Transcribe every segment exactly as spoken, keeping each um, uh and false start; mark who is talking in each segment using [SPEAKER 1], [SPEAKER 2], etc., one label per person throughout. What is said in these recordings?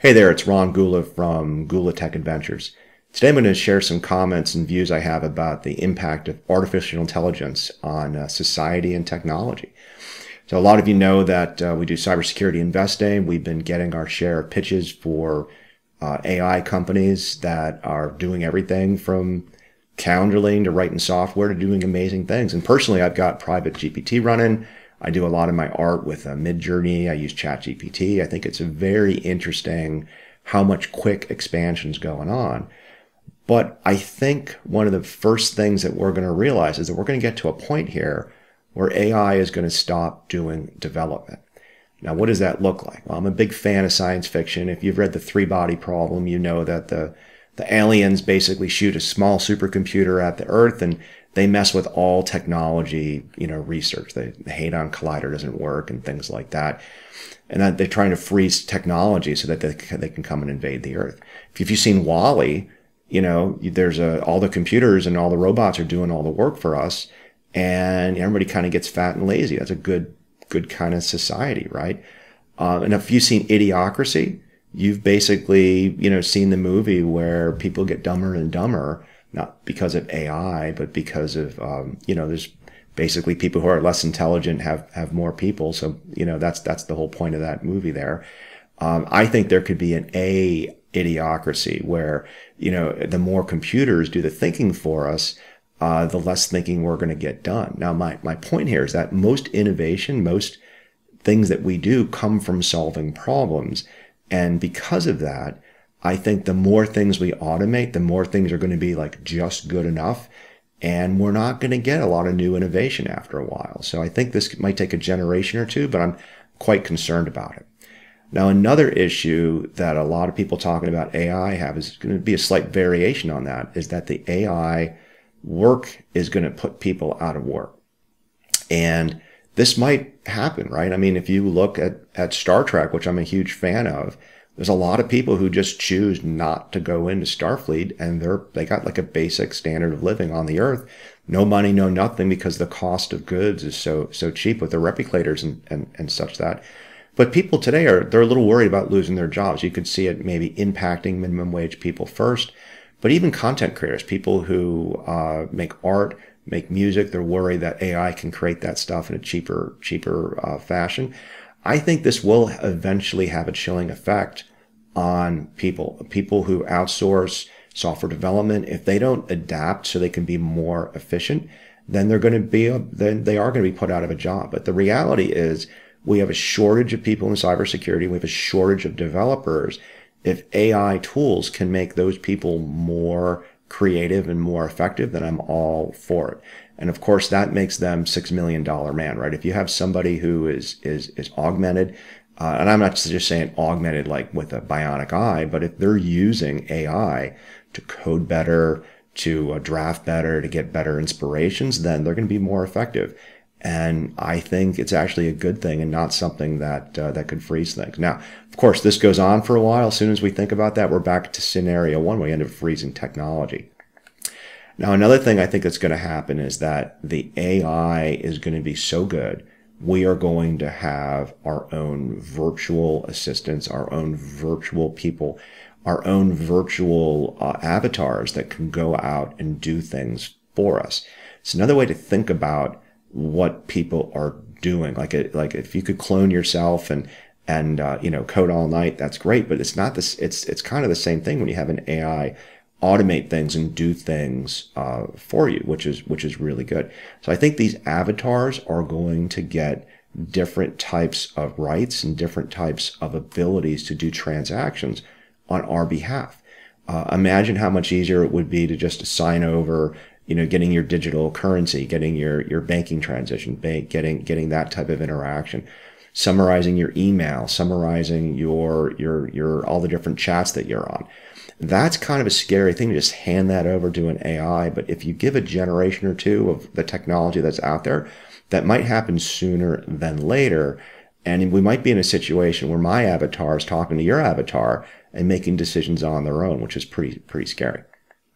[SPEAKER 1] Hey there, it's Ron Gula from Gula Tech Adventures. Today I'm going to share some comments and views I have about the impact of artificial intelligence on uh, society and technology. So a lot of you know that uh, we do cybersecurity investing. We've been getting our share of pitches for uh, A I companies that are doing everything from calendaring to writing software to doing amazing things. And personally, I've got private G P T running. I do a lot of my art with uh, Midjourney. I use ChatGPT. I think it's a very interesting how much quick expansion's going on. But I think one of the first things that we're going to realize is that we're going to get to a point here where A I is going to stop doing development. Now, what does that look like? Well, I'm a big fan of science fiction. If you've read The Three-Body Problem, you know that the, the aliens basically shoot a small supercomputer at the Earth and they mess with all technology, you know, research. The, the Hadron Collider doesn't work and things like that. And that they're trying to freeze technology so that they, they can come and invade the Earth. If you've seen Wall-E, you know, there's a, all the computers and all the robots are doing all the work for us, and everybody kind of gets fat and lazy. That's a good, good kind of society, right? Uh, and if you've seen Idiocracy, you've basically, you know, seen the movie where people get dumber and dumber, not because of A I, but because of, um, you know, there's basically people who are less intelligent have, have more people. So, you know, that's, that's the whole point of that movie there. Um, I think there could be an A idiocracy where, you know, the more computers do the thinking for us, uh, the less thinking we're going to get done. Now, my, my point here is that most innovation, most things that we do come from solving problems. And because of that, I think the more things we automate, the more things are going to be like just good enough. And we're not going to get a lot of new innovation after a while. So I think this might take a generation or two, but I'm quite concerned about it. Now, another issue that a lot of people talking about A I have is going to be a slight variation on that, is that the A I work is going to put people out of work. And this might happen, right? I mean, if you look at, at Star Trek, which I'm a huge fan of, there's a lot of people who just choose not to go into Starfleet, and they're, they got like a basic standard of living on the Earth. No money, no nothing, because the cost of goods is so, so cheap with the replicators and, and, and such that. But people today are, they're a little worried about losing their jobs. You could see it maybe impacting minimum wage people first, but even content creators, people who uh, make art, make music, they're worried that A I can create that stuff in a cheaper, cheaper uh, fashion. I think this will eventually have a chilling effect on people, people who outsource software development. If they don't adapt so they can be more efficient, then they're going to be, a, then they are going to be put out of a job. But the reality is we have a shortage of people in cybersecurity. We have a shortage of developers. If A I tools can make those people more creative and more effective, then I'm all for it. And of course, that makes them six million dollar man, right? If you have somebody who is, is, is augmented, uh, and I'm not just saying augmented like with a bionic eye, but if they're using A I to code better, to uh, draft better, to get better inspirations, then they're going to be more effective. And I think it's actually a good thing and not something that, uh, that could freeze things. Now, of course, this goes on for a while. As soon as we think about that, we're back to scenario one. We end up freezing technology. Now, another thing I think that's going to happen is that the A I is going to be so good, we are going to have our own virtual assistants, our own virtual people, our own virtual uh, avatars that can go out and do things for us. It's another way to think about what people are doing. Like, it, like if you could clone yourself and and uh, you know, code all night, that's great. But it's not this. It's it's kind of the same thing when you have an A I automate things and do things uh, for you, which is which is really good. So I think these avatars are going to get different types of rights and different types of abilities to do transactions on our behalf. Uh, imagine how much easier it would be to just sign over, you know, getting your digital currency, getting your your banking transition, bank, getting getting that type of interaction, summarizing your email, summarizing your your your all the different chats that you're on. That's kind of a scary thing to just hand that over to an A I. But if you give a generation or two of the technology that's out there, that might happen sooner than later. And we might be in a situation where my avatar is talking to your avatar and making decisions on their own, which is pretty, pretty scary.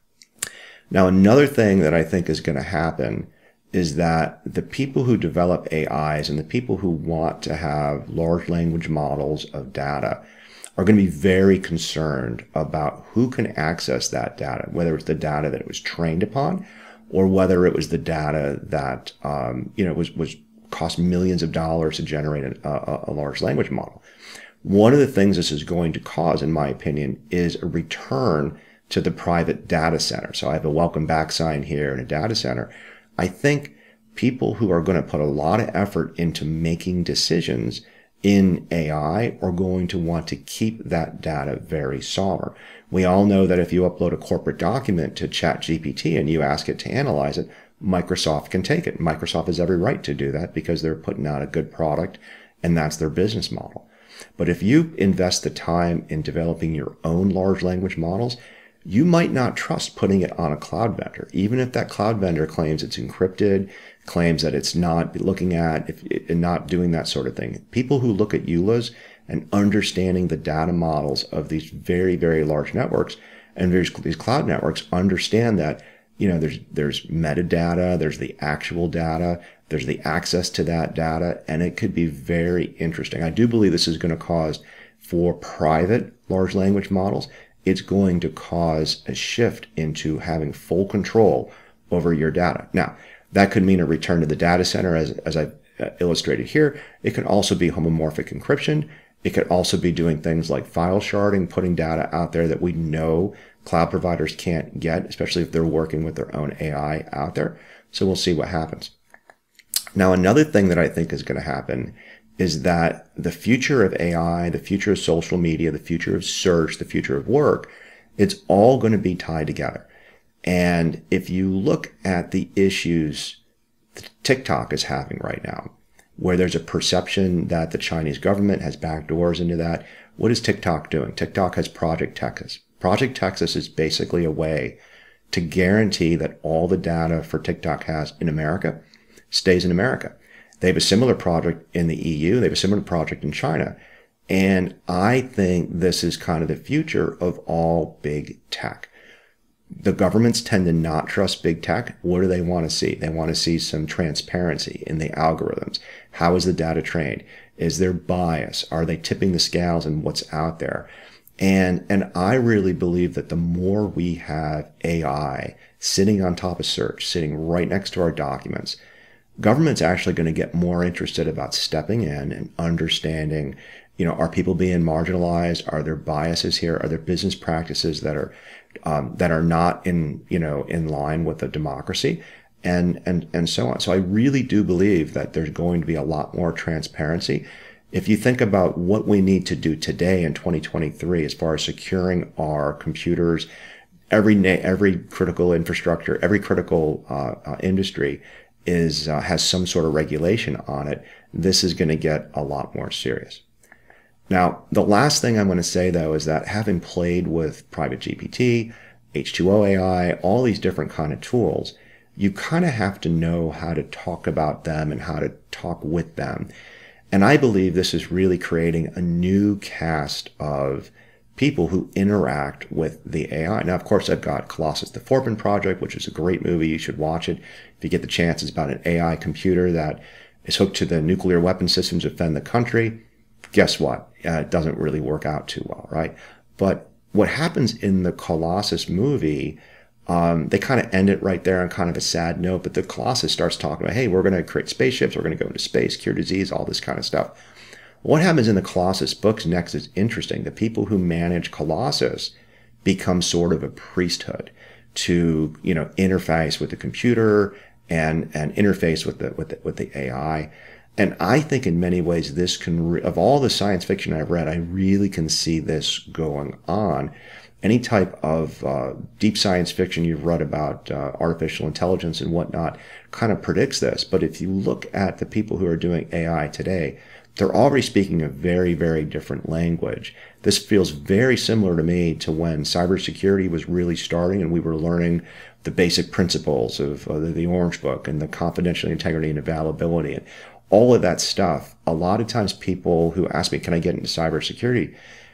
[SPEAKER 1] Now, another thing that I think is going to happen is that the people who develop A Is and the people who want to have large language models of data are going to be very concerned about who can access that data, whether it's the data that it was trained upon, or whether it was the data that um, you know was was cost millions of dollars to generate a, a, a large language model. One of the things this is going to cause, in my opinion, is a return to the private data center. So I have a welcome back sign here in a data center. I think people who are going to put a lot of effort into making decisions in A I are going to want to keep that data very sovereign. We all know that if you upload a corporate document to ChatGPT and you ask it to analyze it, Microsoft can take it. Microsoft has every right to do that because they're putting out a good product and that's their business model. But if you invest the time in developing your own large language models, you might not trust putting it on a cloud vendor, even if that cloud vendor claims it's encrypted, claims that it's not looking at if, and not doing that sort of thing. People who look at E U L As and understanding the data models of these very, very large networks and there's these cloud networks understand that, you know, there's there's metadata, there's the actual data, there's the access to that data, and it could be very interesting. I do believe this is going to cause, for private large language models, it's going to cause a shift into having full control over your data. Now, that could mean a return to the data center, as, as I've illustrated here. It can also be homomorphic encryption. It could also be doing things like file sharding, putting data out there that we know cloud providers can't get, especially if they're working with their own A I out there. So we'll see what happens. Now, another thing that I think is going to happen is that the future of A I, the future of social media, the future of search, the future of work, it's all going to be tied together. And if you look at the issues that TikTok is having right now, where there's a perception that the Chinese government has backdoors into that, what is TikTok doing? TikTok has Project Texas. Project Texas is basically a way to guarantee that all the data for TikTok has in America stays in America. They have a similar project in the E U. They have a similar project in China. And I think this is kind of the future of all big tech. The governments tend to not trust big tech. What do they want to see? They want to see some transparency in the algorithms. How is the data trained? Is there bias? Are they tipping the scales in what's out there? And, and I really believe that the more we have A I sitting on top of search, sitting right next to our documents, government's actually going to get more interested about stepping in and understanding, you know, are people being marginalized? Are there biases here? Are there business practices that are um, that are not in, you know, in line with a democracy, and and and so on. So I really do believe that there's going to be a lot more transparency. If you think about what we need to do today in twenty twenty-three as far as securing our computers, every every critical infrastructure, every critical uh, uh, industry is uh, has some sort of regulation on it. This is going to get a lot more serious. Now, the last thing I'm going to say, though, is that having played with private G P T, H two O A I, all these different kind of tools, you kind of have to know how to talk about them and how to talk with them. And I believe this is really creating a new cast of people who interact with the A I. Now, of course, I've got Colossus the Forbin Project, which is a great movie. You should watch it if you get the chance. It's about an A I computer that is hooked to the nuclear weapon systems to defend the country. Guess what? Uh, it doesn't really work out too well, right? But what happens in the Colossus movie, um, they kind of end it right there on kind of a sad note, but the Colossus starts talking about, hey, we're going to create spaceships, we're going to go into space, cure disease, all this kind of stuff. What happens in the Colossus books next is interesting. The people who manage Colossus become sort of a priesthood to, you know, interface with the computer and, and interface with the, with the, with the A I. And I think in many ways this can, re- of all the science fiction I've read, I really can see this going on. Any type of uh, deep science fiction you've read about uh, artificial intelligence and whatnot kind of predicts this. But if you look at the people who are doing A I today, they're already speaking a very, very different language. This feels very similar to me to when cybersecurity was really starting and we were learning the basic principles of uh, the, the Orange Book and the confidentiality, integrity, and availability. And all of that stuff, a lot of times people who ask me, can I get into cybersecurity?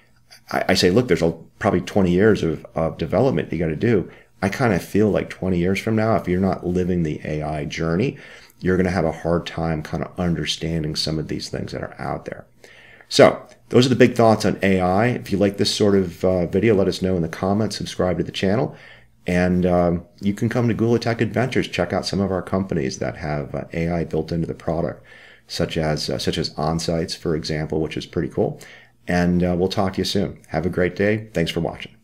[SPEAKER 1] I, I say, look, there's a, probably twenty years of, of development you got to do. I kind of feel like twenty years from now, if you're not living the A I journey, you're going to have a hard time kind of understanding some of these things that are out there. So those are the big thoughts on A I. If you like this sort of uh, video, let us know in the comments, subscribe to the channel, and um, you can come to Gula Tech Adventures, check out some of our companies that have uh, A I built into the product, such as uh, such as Onsites, for example, which is pretty cool. And uh, we'll talk to you soon. Have a great day. Thanks for watching.